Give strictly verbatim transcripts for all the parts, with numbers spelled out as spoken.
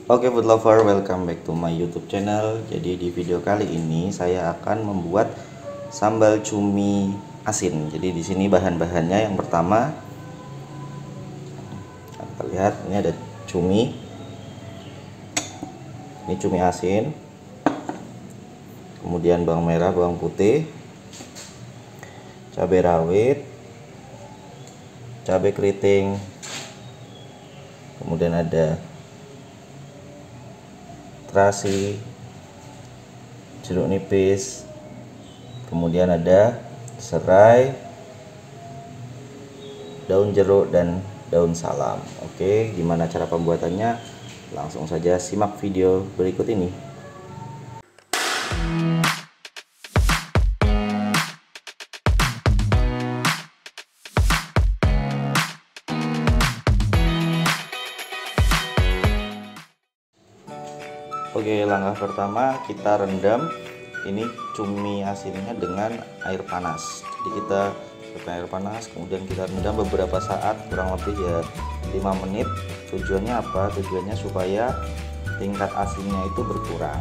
Oke food lover, welcome back to my YouTube channel. Jadi di video kali ini saya akan membuat sambal cumi asin. Jadi di sini bahan-bahannya yang pertama kita lihat, ini ada cumi. Ini cumi asin. Kemudian bawang merah, bawang putih, cabai rawit, cabai keriting. Kemudian ada terasi, jeruk nipis, kemudian ada serai, daun jeruk, dan daun salam. Oke, gimana cara pembuatannya? Langsung saja simak video berikut ini. Oke, langkah pertama kita rendam ini cumi asinnya dengan air panas. Jadi kita pakai air panas, kemudian kita rendam beberapa saat, kurang lebih ya lima menit. Tujuannya apa? Tujuannya supaya tingkat asinnya itu berkurang.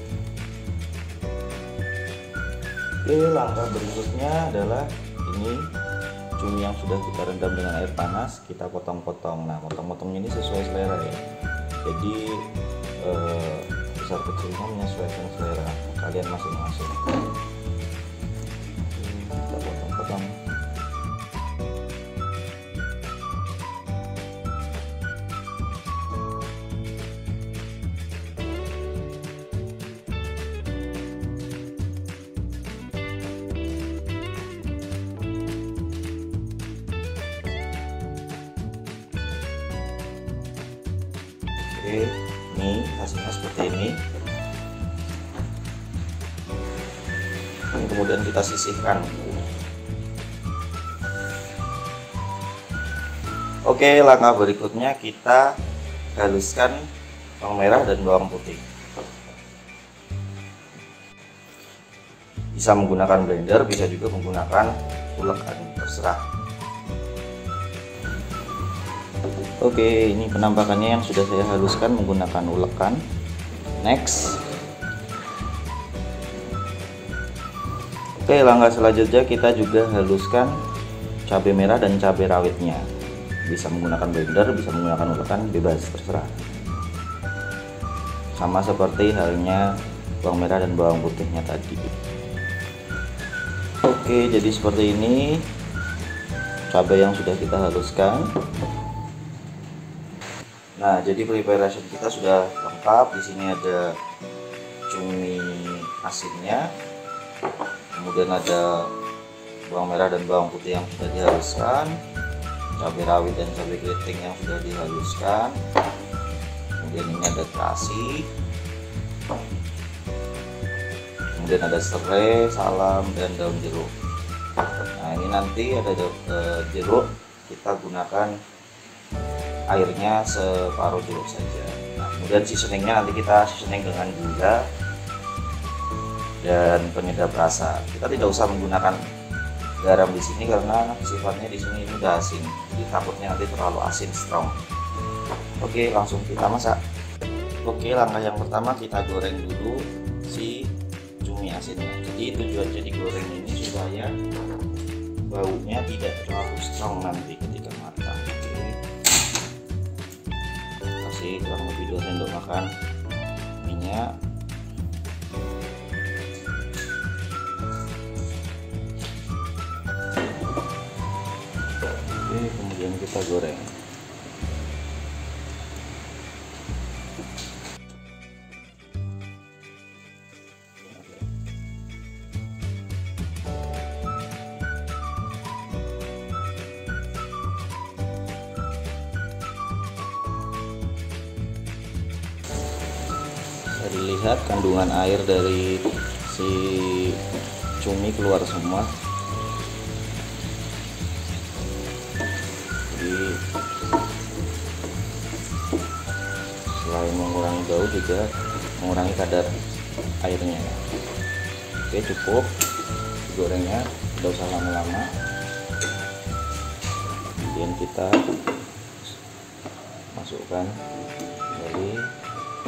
Oke, langkah berikutnya adalah ini cumi yang sudah kita rendam dengan air panas, kita potong-potong. Nah, potong-potongnya ini sesuai selera ya. Jadi eh, besar kecilnya menyesuaikan selera kalian masing-masing. Kita potong-potong. Oke, ini hasilnya seperti ini. Kemudian kita sisihkan. Oke, langkah berikutnya kita haluskan bawang merah dan bawang putih. Bisa menggunakan blender, bisa juga menggunakan ulekan, terserah. Oke, ini penampakannya yang sudah saya haluskan menggunakan ulekan. Next. Oke, langkah selanjutnya kita juga haluskan cabai merah dan cabai rawitnya. Bisa menggunakan blender, bisa menggunakan ulekan, bebas, terserah. Sama seperti halnya bawang merah dan bawang putihnya tadi. Oke, jadi seperti ini cabai yang sudah kita haluskan. Nah, jadi preparation kita sudah lengkap. Di sini ada cumi asinnya, kemudian ada bawang merah dan bawang putih yang sudah dihaluskan, cabai rawit dan cabai keriting yang sudah dihaluskan, kemudian ini ada terasi, kemudian ada serai, salam, dan daun jeruk. Nah, ini nanti ada jeruk, kita gunakan airnya separuh jeruk saja. Nah, kemudian seasoningnya nanti kita seasoning dengan gula dan penyedap rasa. Kita tidak usah menggunakan garam di sini karena sifatnya di sini ini udah asin. Jadi takutnya nanti terlalu asin strong. Oke, langsung kita masak. Oke, langkah yang pertama kita goreng dulu si cumi asinnya. Jadi tujuannya digoreng ini supaya baunya tidak terlalu strong nanti ketika matang. Kasih kurang lebih dua sendok makan minyak. Oke, kemudian kita goreng. Bisa dilihat kandungan air dari si cumi keluar semua. Jadi selain mengurangi bau juga mengurangi kadar airnya. Oke, cukup gorengnya, tidak usah lama-lama. Kemudian kita masukkan kembali.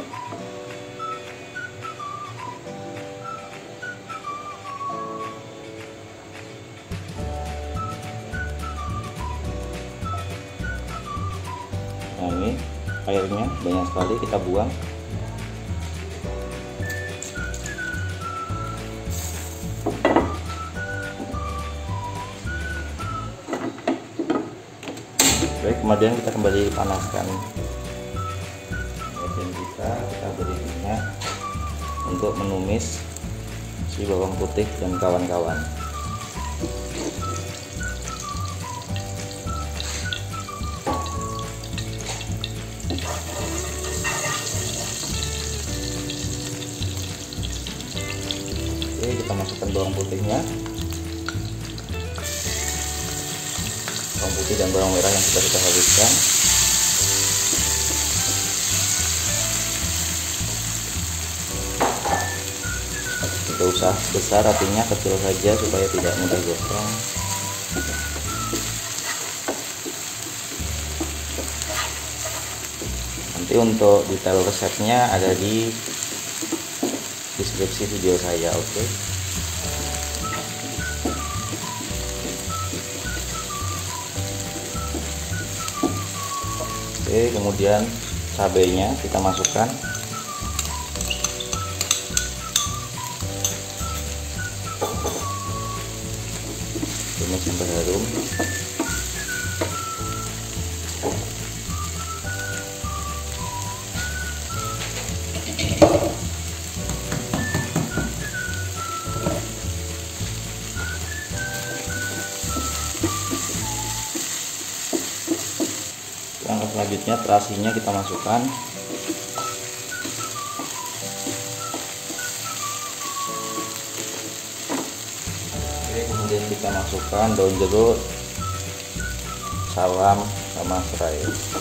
airnya banyak sekali, kita buang. Baik, kemudian kita kembali panaskan wajan kita, kita beri minyak untuk menumis si bawang putih dan kawan-kawan. Oke, kita masukkan bawang putihnya, bawang putih dan bawang merah yang sudah kita haluskan. Tidak usah besar, apinya kecil saja supaya tidak mudah gosong. Nanti untuk detail resepnya ada di deskripsi video saya. Oke, oke kemudian cabenya kita masukkan. Ini sampai harum. Langkah selanjutnya terasinya kita masukkan. Kemudian kita masukkan daun jeruk, salam, sama serai.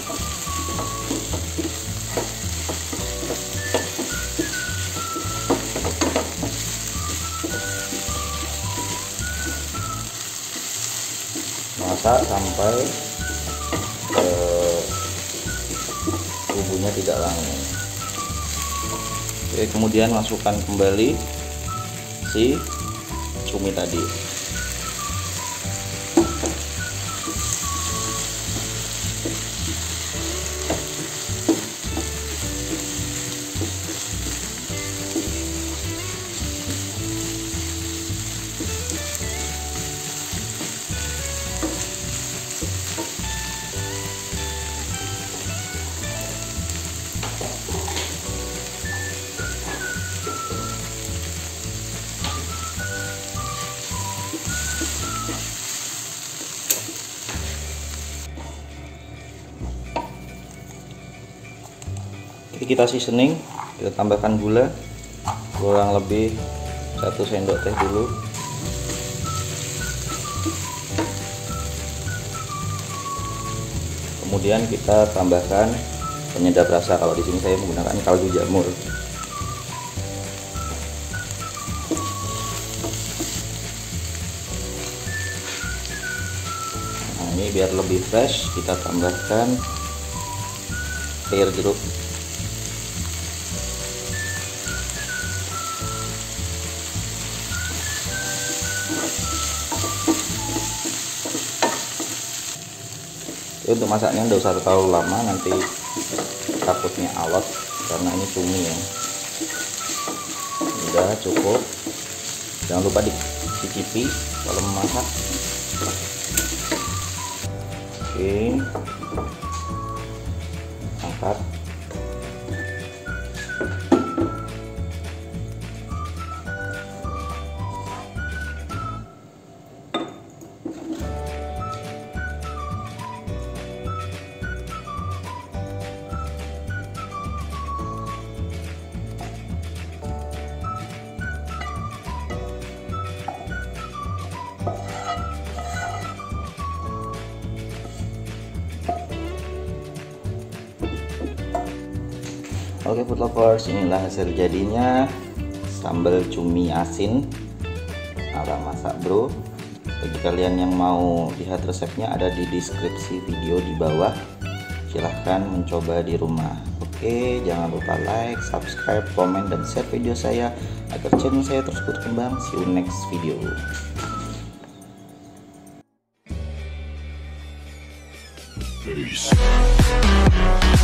Masak sampai eh, bumbunya tidak langu. Oke, kemudian masukkan kembali si cumi tadi. Jadi kita seasoning, kita tambahkan gula kurang lebih satu sendok teh dulu. Kemudian kita tambahkan penyedap rasa, kalau di sini saya menggunakan kaldu jamur. Nah, ini biar lebih fresh kita tambahkan air jeruk. Untuk masaknya tidak usah terlalu lama, nanti takutnya alot karena ini cumi ya. Udah cukup, jangan lupa dicicipi kalau memasak. Oke, angkat. Oke food lovers, inilah hasil jadinya sambal cumi asin ala masak bro. Bagi kalian yang mau lihat resepnya ada di deskripsi video di bawah, silahkan mencoba di rumah. Oke, jangan lupa like, subscribe, komen, dan share video saya agar channel saya terus berkembang. See you next video. Peace.